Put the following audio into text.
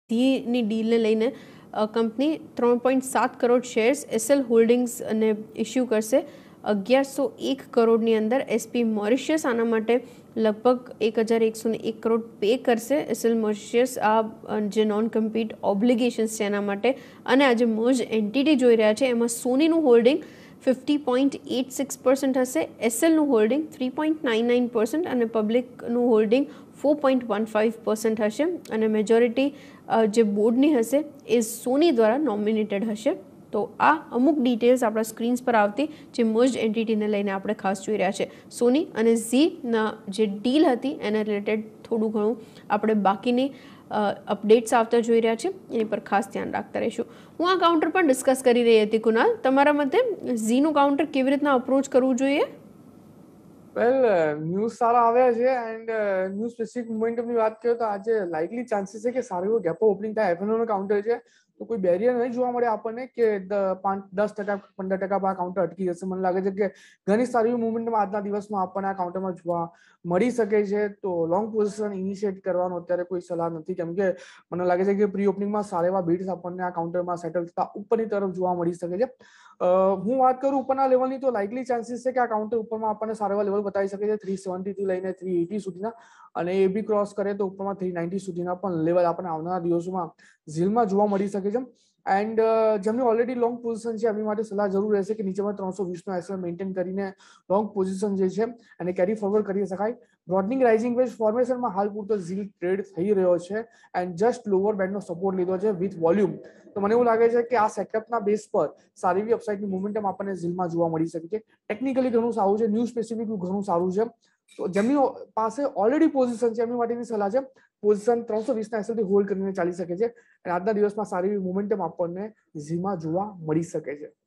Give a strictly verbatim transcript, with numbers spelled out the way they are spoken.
Zini ડીલને લઈને company ત્રણ point સાત કરોડ શેર્સ એસએલ હોલ્ડિંગ્સને ઇસ્યુ કરશે અગિયારસો એક કરોડની અંદર. એસપી મોરિશિયસ આના માટે લગભગ એક હજાર એકસો ને એક કરોડ પે કરશે. એસએલ મોરિશિયસ આ જે નોન કમ્પીટ ઓબ્લિગેશન્સ છે એના માટે. અને આ જે મર્જ એન્ટિટી જોઈ રહ્યા છે એમાં સોનીનું holding fifty point eight six percent હશે, એસએલનું holding three point nine nine percent અને પબ્લિકનું holding four point one five percent હશે. અને મેજોરિટી જે બોર્ડની હશે એ સોની દ્વારા નોમિનેટેડ હશે. તો આ અમુક ડિટેલ્સ આપણા સ્ક્રીન્સ પર આવતી જે મર્જ એન્ટિટીને લઈને આપણે ખાસ જોઈ રહ્યા છે. સોની અને ઝીના જે ડીલ હતી એને રિલેટેડ થોડું ઘણું આપણે બાકીની અપડેટ્સ આવતા જોઈ રહ્યા છે, એની પર ખાસ ધ્યાન રાખતા રહીશું. હું આ કાઉન્ટર પર ડિસ્કસ કરી રહી હતી. કુનાલ, તમારા મતે ઝીનું કાઉન્ટર કેવી રીતના અપ્રોચ કરવું જોઈએ? વેલ, ન્યૂઝ સારા આવ્યા છે એન્ડ ન્યૂઝ સ્પેસિફિક મોમેન્ટમની વાત કરીએ તો આજે લાઇકલી ચાન્સીસ છે કે સારું એવું ગેપ ઓપનિંગ થાય. એફએનઓનું કાઉન્ટર છે તો કોઈ બેરિયર નહીં જોવા મળે આપણને કે પાંચ દસ ટકા પંદર ટકા પર આ કાઉન્ટર અટકી જશે. મને લાગે છે કે ઘણી સારી એવી મુવમેન્ટ આજના દિવસમાં આપણને આ કાઉન્ટરમાં જોવા મળી શકે છે. તો લોંગ પોઝિશન ઇનિશિએટ કરવાનો અત્યારે કોઈ સલાહ નથી, કેમ કે મને લાગે છે કે પ્રી ઓપનિંગમાં સારા એવા બીટ્સ આપણને આ કાઉન્ટરમાં સેટલ થતા ઉપરની તરફ જોવા મળી શકે છે. હું વાત કરું ઉપરના લેવલની તો લાઇકલી ચાન્સીસ છે કે આ કાઉન્ટર ઉપરમાં આપણને સારા એવા લેવલ બતાવી શકે છે થ્રી સેવન્ટી થી લઈને થ્રી એટી સુધીના, અને એ બી ક્રોસ કરે તો ઉપરમાં થ્રી નાઇન્ટી સુધીના પણ લેવલ આપણને આવનારા દિવસોમાં ઝીલમાં જોવા મળી શકે છે. એન્ડ જેમની ઓલરેડી લોંગ પોઝિશન છે એમની માટે સલાહ જરૂર રહેશે કે નીચેમાં ત્રણસો વીસનો એસએલ મેન્ટેન કરીને લોંગ પોઝિશન જે છે એને કેરી ફોરવર્ડ કરી શકાય. બ્રોડનિંગ રાઇઝિંગ વેજ ફોર્મેશનમાં હાલ પૂરતો ઝીલ ટ્રેડ થઈ રહ્યો છે એન્ડ જસ્ટ લોઅર બેન્ડનો સપોર્ટ લીધો છે વિથ વોલ્યુમ. તો મને એવું લાગે છે કે આ સેટઅપના બેઝ પર સારી એવી અપસાઇડની મોમેન્ટમ આપણને ઝીલમાં જોવા મળી શકે છે. ટેકનિકલી ઘણું સારું છે, ન્યૂઝ સ્પેસિફિક ઘણું સારું છે. તો જેમની પાસે ઓલરેડી પોઝિશન છે એમની માટેની સલાહ છે પોઝિશન ત્રણસો વીસના એસએલથી હોલ્ડ કરીને ચાલી શકે છે અને આજના દિવસમાં સારી એવી મોમેન્ટમ આપણને ઝીલમાં જોવા મળી શકે છે.